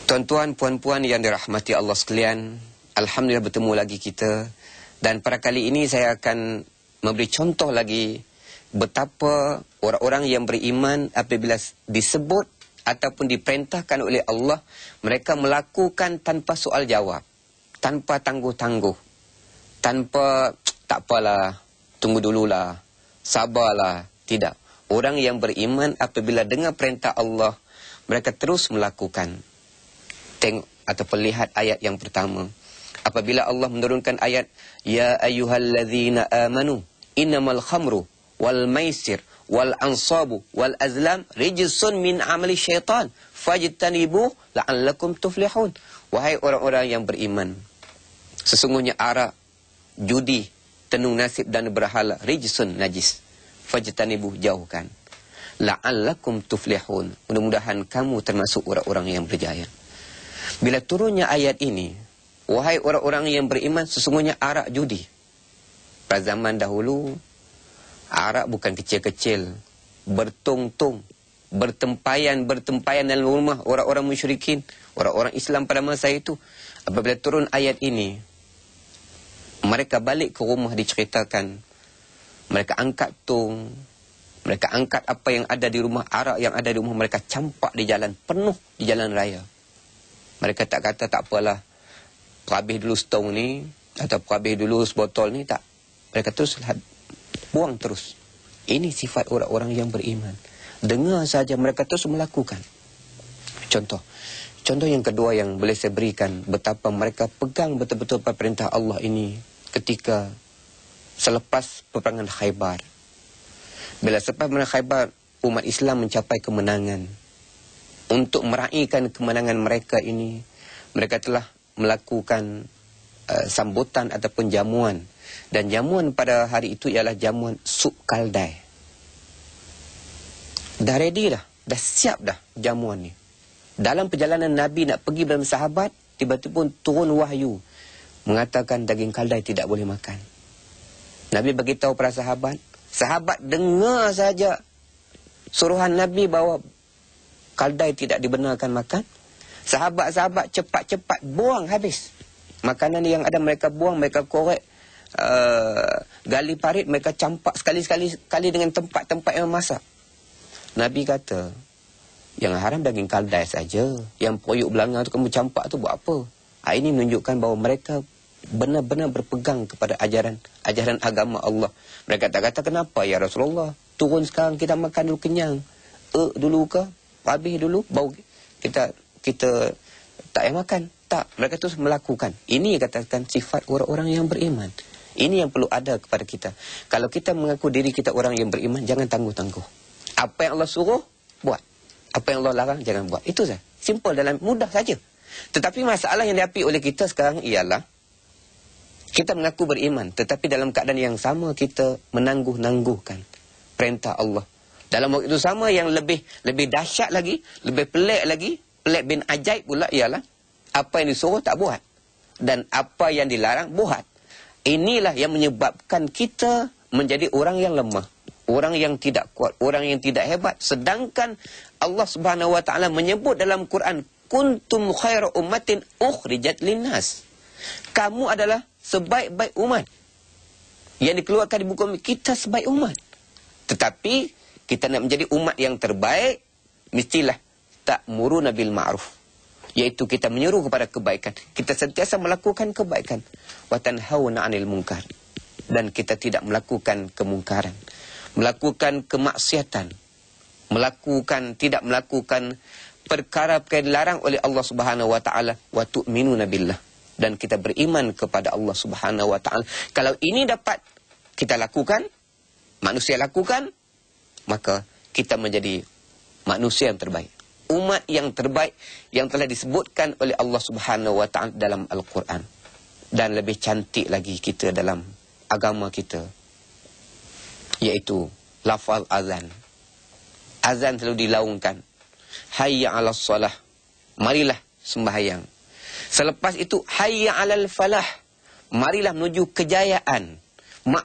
Tuan-tuan, puan-puan yang dirahmati Allah sekalian, alhamdulillah bertemu lagi kita. Dan pada kali ini saya akan memberi contoh lagi betapa orang-orang yang beriman apabila disebut ataupun diperintahkan oleh Allah, mereka melakukan tanpa soal jawab, tanpa tangguh-tangguh, tanpa tak apalah, tunggu dululah, sabarlah. Tidak. Orang yang beriman apabila dengar perintah Allah, mereka terus melakukan. Tengok ataupun lihat ayat yang pertama. Apabila Allah menurunkan ayat, Ya ayyuhalladzina amanu, innamal khamru wal maisir wal ansabu wal azlam rijsun min amali syaitan fajtanibu la'allakum tuflihun. Wahai orang-orang yang beriman, sesungguhnya arak, judi, tenung nasib dan berhala rijsun, najis. Fajtanibu, jauhkan. La'allakum tuflihun. Mudah-mudahan kamu termasuk orang-orang yang berjaya. Bila turunnya ayat ini, wahai orang-orang yang beriman, sesungguhnya arak, judi. Pada zaman dahulu, arak bukan kecil-kecil, bertung-tung, bertempayan dalam rumah orang-orang musyrikin, orang-orang Islam pada masa itu. Apabila turun ayat ini, mereka balik ke rumah diceritakan, mereka angkat tung, mereka angkat apa yang ada di rumah, arak yang ada di rumah mereka campak di jalan, penuh di jalan raya. Mereka tak kata tak apalah, perhabis dulu setong ni, atau perhabis dulu sebotol ni, tak. Mereka terus buang terus. Ini sifat orang-orang yang beriman. Dengar saja mereka terus melakukan. Contoh yang kedua yang boleh saya berikan, betapa mereka pegang betul-betul perintah Allah ini ketika selepas peperangan Khaybar. Bila selepas peperangan Khaybar, umat Islam mencapai kemenangan. Untuk meraihkan kemenangan mereka ini, mereka telah melakukan sambutan ataupun jamuan. Dan jamuan pada hari itu ialah jamuan sup kaldai. Dah ready dah, dah siap dah jamuan ni. Dalam perjalanan Nabi nak pergi bersama sahabat, tiba-tiba turun wahyu mengatakan daging kaldai tidak boleh makan. Nabi beritahu para sahabat, sahabat dengar saja suruhan Nabi bahawa kaldai tidak dibenarkan makan. Sahabat-sahabat cepat-cepat buang habis. Makanan yang ada mereka buang, mereka korek, gali parit, mereka campak sekali dengan tempat-tempat yang masak. Nabi kata, yang haram daging kaldai saja, yang poyuk belanga tu kamu campak tu buat apa? Ini menunjukkan bahawa mereka benar-benar berpegang kepada ajaran agama Allah. Mereka tak kata, kenapa ya Rasulullah, turun sekarang kita makan dulu kenyang, dulu ke, habis dulu baru kita tak payah makan. Tak, mereka terus melakukan. Ini katakan sifat orang-orang yang beriman. Ini yang perlu ada kepada kita. Kalau kita mengaku diri kita orang yang beriman, jangan tangguh-tangguh. Apa yang Allah suruh, buat. Apa yang Allah larang, jangan buat. Itu saja. Simple dalam mudah saja. Tetapi masalah yang dihadapi oleh kita sekarang ialah kita mengaku beriman, tetapi dalam keadaan yang sama kita menangguh-nangguhkan perintah Allah. Dalam waktu itu sama yang lebih dahsyat lagi, lebih pelik lagi, pelik bin ajaib pula ialah apa yang disuruh tak buat dan apa yang dilarang buat. Inilah yang menyebabkan kita menjadi orang yang lemah, orang yang tidak kuat, orang yang tidak hebat. Sedangkan Allah Subhanahu wa taala menyebut dalam Quran, kuntum khairu ummatin ukhrijat linnas. Kamu adalah sebaik-baik umat yang dikeluarkan di muka bumi. Kita sebaik umat. Tetapi kita nak menjadi umat yang terbaik, mestilah ta'muruna bil ma'ruf. Iaitu kita menyuruh kepada kebaikan. Kita sentiasa melakukan kebaikan. Wa tanhauna 'anil munkar. Dan kita tidak melakukan kemungkaran. Melakukan kemaksiatan. Tidak melakukan perkara-perkara dilarang oleh Allah Subhanahu wa taala. Wa tu'minuna billah. Dan kita beriman kepada Allah Subhanahu wa taala. Kalau ini dapat kita lakukan, manusia lakukan, maka kita menjadi manusia yang terbaik. Umat yang terbaik yang telah disebutkan oleh Allah Subhanahu wa taala dalam Al-Quran. Dan lebih cantik lagi kita dalam agama kita, iaitu lafaz azan. Azan selalu dilaungkan. Hayya 'alas salah. Marilah sembahyang. Selepas itu hayya 'alal falah. Marilah menuju kejayaan.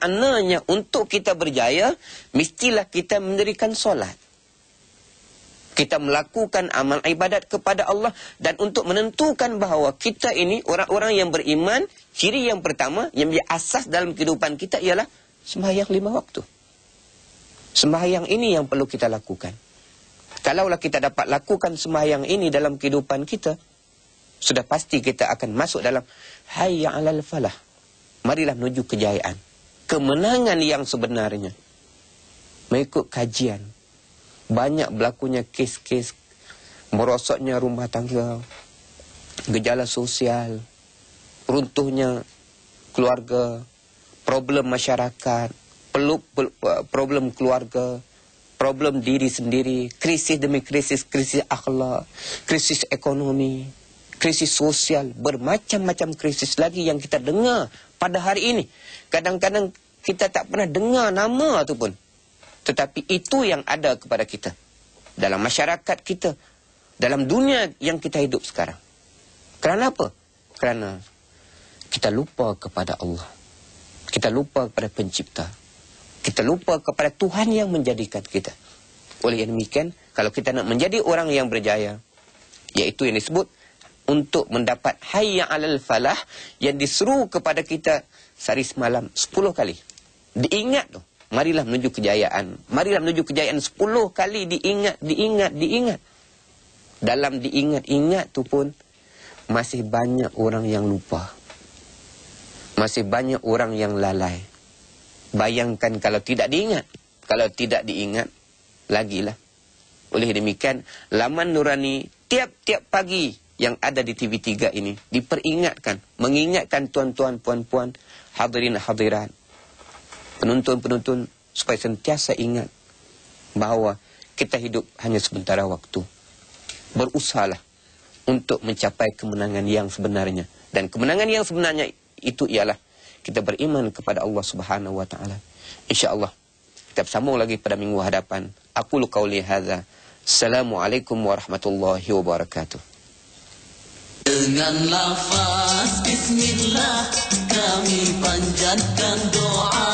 Maknanya untuk kita berjaya, mestilah kita mendirikan solat. Kita melakukan amal ibadat kepada Allah. Dan untuk menentukan bahawa kita ini orang-orang yang beriman, ciri yang pertama, yang menjadi asas dalam kehidupan kita ialah sembahyang 5 waktu. Sembahyang ini yang perlu kita lakukan. Kalaulah kita dapat lakukan sembahyang ini dalam kehidupan kita, sudah pasti kita akan masuk dalam hayya 'alal falah. Marilah menuju kejayaan. Kemenangan yang sebenarnya. Mengikut kajian, banyak berlakunya kes-kes merosotnya rumah tangga, gejala sosial, runtuhnya keluarga, problem masyarakat, problem keluarga, problem diri sendiri, krisis demi krisis, krisis akhlak, krisis ekonomi, krisis sosial, bermacam-macam krisis lagi yang kita dengar pada hari ini. Kadang-kadang kita tak pernah dengar nama itu pun. Tetapi itu yang ada kepada kita. Dalam masyarakat kita. Dalam dunia yang kita hidup sekarang. Kerana apa? Kerana kita lupa kepada Allah. Kita lupa kepada pencipta. Kita lupa kepada Tuhan yang menjadikan kita. Oleh yang demikian, kalau kita nak menjadi orang yang berjaya, iaitu yang disebut untuk mendapat hayya 'alal falah, yang diseru kepada kita sehari semalam 10 kali. Diingat tu. Marilah menuju kejayaan. Marilah menuju kejayaan 10 kali diingat. Dalam diingat-ingat tu pun masih banyak orang yang lupa. Masih banyak orang yang lalai. Bayangkan kalau tidak diingat. Kalau tidak diingat, lagilah. Oleh demikian, laman Nurani tiap-tiap pagi yang ada di TV3 ini diperingatkan, mengingatkan tuan-tuan, puan-puan, hadirin hadirat, penonton-penonton, supaya sentiasa ingat bahawa kita hidup hanya sementara waktu. Berusahalah untuk mencapai kemenangan yang sebenarnya. Dan kemenangan yang sebenarnya itu ialah kita beriman kepada Allah Subhanahu wa taala. Insya-Allah kita bersambung lagi pada minggu hadapan. Aqulu qauli hadza. Assalamualaikum warahmatullahi wabarakatuh. Dengan lafaz bismillah kami panjatkan doa.